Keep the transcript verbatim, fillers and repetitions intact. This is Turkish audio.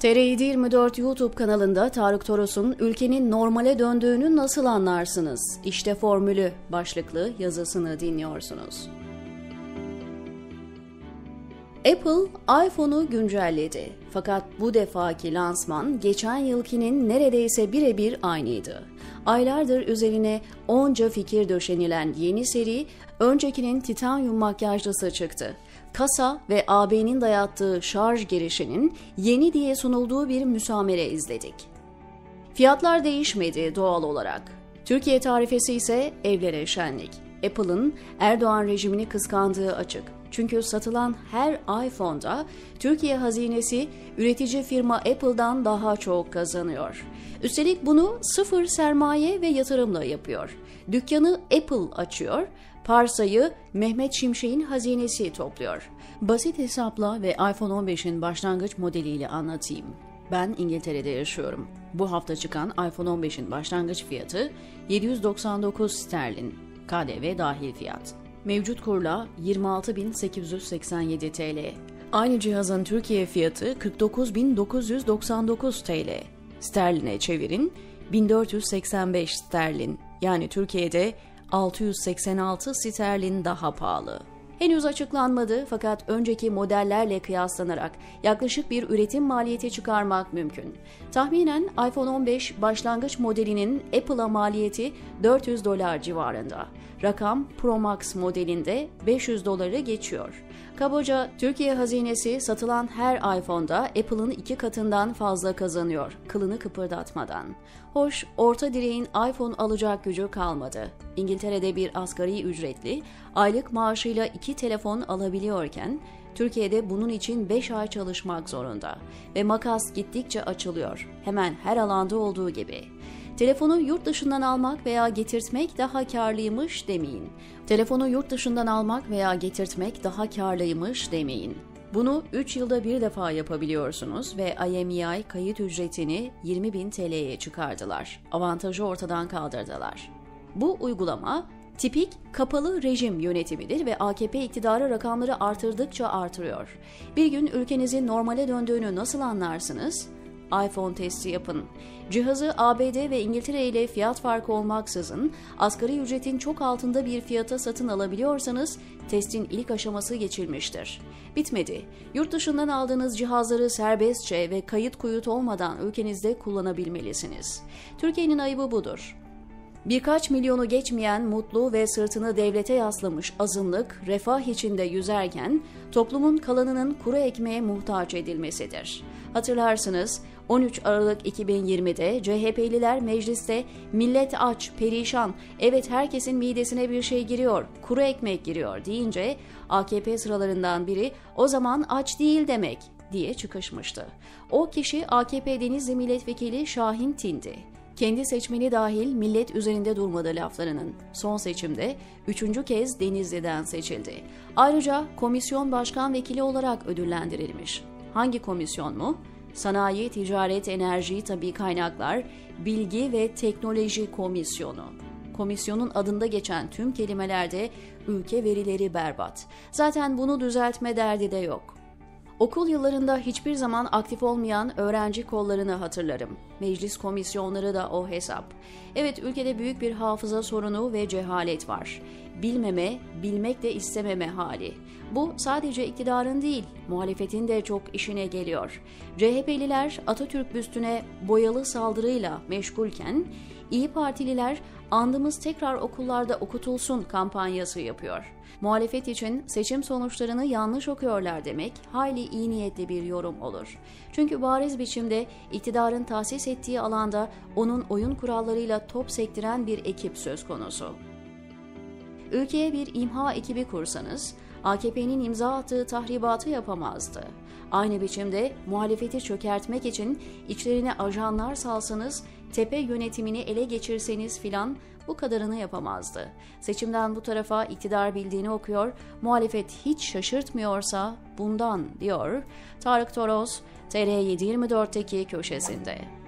T R yedi yirmi dört YouTube kanalında Tarık Toros'un "Ülkenin normale döndüğünü nasıl anlarsınız? İşte formülü" başlıklı yazısını dinliyorsunuz. Apple, iPhone'u güncelledi. Fakat bu defaki lansman geçen yılkinin neredeyse birebir aynıydı. Aylardır üzerine onca fikir döşenilen yeni seri, öncekinin titanyum makyajlısı çıktı. Kasa ve A B'nin dayattığı şarj girişinin yeni diye sunulduğu bir müsamere izledik. Fiyatlar değişmedi doğal olarak. Türkiye tarifesi ise evlere şenlik. Apple'ın Erdoğan rejimini kıskandığı açık. Çünkü satılan her iPhone'da Türkiye hazinesi üretici firma Apple'dan daha çok kazanıyor. Üstelik bunu sıfır sermaye ve yatırımla yapıyor. Dükkanı Apple açıyor, parsayı Mehmet Şimşek'in hazinesi topluyor. Basit hesapla ve iPhone on beşin başlangıç modeliyle anlatayım. Ben İngiltere'de yaşıyorum. Bu hafta çıkan iPhone on beşin başlangıç fiyatı yedi yüz doksan dokuz sterlin, K D V dahil fiyat. Mevcut kurla yirmi altı bin sekiz yüz seksen yedi T L. Aynı cihazın Türkiye fiyatı kırk dokuz bin dokuz yüz doksan dokuz T L. Sterline çevirin, bin dört yüz seksen beş sterlin. Yani Türkiye'de altı yüz seksen altı sterlin daha pahalı. Henüz açıklanmadı fakat önceki modellerle kıyaslanarak yaklaşık bir üretim maliyeti çıkarmak mümkün. Tahminen iPhone on beş başlangıç modelinin Apple'a maliyeti dört yüz dolar civarında. Rakam Pro Max modelinde beş yüz doları geçiyor. Kabaca Türkiye hazinesi satılan her iPhone'da Apple'ın iki katından fazla kazanıyor, kılını kıpırdatmadan. Hoş, orta direğin iPhone alacak gücü kalmadı. İngiltere'de bir asgari ücretli aylık maaşıyla iki telefon alabiliyorken, Türkiye'de bunun için beş ay çalışmak zorunda ve makas gittikçe açılıyor, hemen her alanda olduğu gibi. Telefonu yurt dışından almak veya getirtmek daha karlıymış demeyin. Telefonu yurt dışından almak veya getirtmek daha karlıymış demeyin. Bunu üç yılda bir defa yapabiliyorsunuz ve I M E I kayıt ücretini yirmi bin T L'ye çıkardılar. Avantajı ortadan kaldırdılar. Bu uygulama tipik kapalı rejim yönetimidir ve A K P iktidarı rakamları artırdıkça artırıyor. Bir gün ülkenizin normale döndüğünü nasıl anlarsınız? iPhone testi yapın. Cihazı A B D ve İngiltere ile fiyat farkı olmaksızın asgari ücretin çok altında bir fiyata satın alabiliyorsanız testin ilk aşaması geçilmiştir. Bitmedi. Yurt dışından aldığınız cihazları serbestçe ve kayıt kuyut olmadan ülkenizde kullanabilmelisiniz. Türkiye'nin ayıbı budur. Birkaç milyonu geçmeyen mutlu ve sırtını devlete yaslamış azınlık refah içinde yüzerken toplumun kalanının kuru ekmeğe muhtaç edilmesidir. Hatırlarsınız on üç Aralık iki bin yirmide C H P'liler mecliste "millet aç, perişan, evet herkesin midesine bir şey giriyor, kuru ekmek giriyor" deyince A K P sıralarından biri "o zaman aç değil demek" diye çıkışmıştı. O kişi A K P Denizli Milletvekili Şahin Tindi. Kendi seçmeni dahil millet üzerinde durmadı laflarının. Son seçimde üçüncü kez Denizli'den seçildi. Ayrıca komisyon başkan vekili olarak ödüllendirilmiş. Hangi komisyon mu? Sanayi, Ticaret, Enerji, Tabii Kaynaklar, Bilgi ve Teknoloji Komisyonu. Komisyonun adında geçen tüm kelimelerde ülke verileri berbat. Zaten bunu düzeltme derdi de yok. Okul yıllarında hiçbir zaman aktif olmayan öğrenci kollarını hatırlarım. Meclis komisyonları da o hesap. Evet, ülkede büyük bir hafıza sorunu ve cehalet var. Bilmeme, bilmek de istememe hali. Bu sadece iktidarın değil, muhalefetin de çok işine geliyor. C H P'liler Atatürk büstüne boyalı saldırıyla meşgulken, İyi Partililer "andımız tekrar okullarda okutulsun" kampanyası yapıyor. Muhalefet için seçim sonuçlarını yanlış okuyorlar demek hayli iyi niyetli bir yorum olur. Çünkü bariz biçimde iktidarın tahsis ettiği alanda onun oyun kurallarıyla top sektiren bir ekip söz konusu. Ülkeye bir imha ekibi kursanız, A K P'nin imza attığı tahribatı yapamazdı. Aynı biçimde muhalefeti çökertmek için içlerine ajanlar salsanız, tepe yönetimini ele geçirseniz filan bu kadarını yapamazdı. Seçimden bu tarafa iktidar bildiğini okuyor, muhalefet hiç şaşırtmıyorsa bundan diyor Tarık Toros, T R yedi yirmi dörtteki köşesinde.